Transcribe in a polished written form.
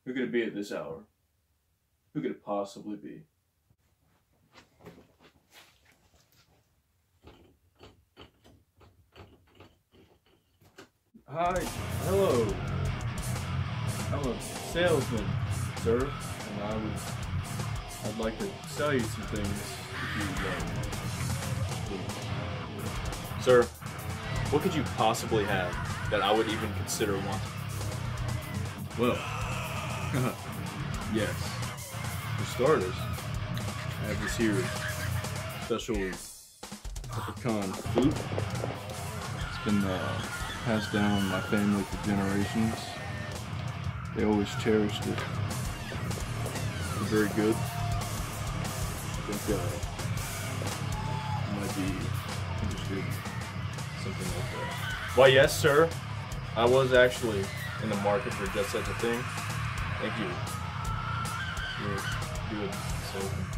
Who could it be at this hour? Who could it possibly be? Hi, hello. I'm a salesman, sir, and I'd like to sell you some things if you Sir, what could you possibly have that I would even consider wanting? Well, yes. For starters, I have this here special pecan flute. It's been passed down in my family for generations. They always cherished it. It's very good. I think you might be interested in something like that. Why, yes, sir. I was actually in the market for just such a thing. Thank you. You're good salesman.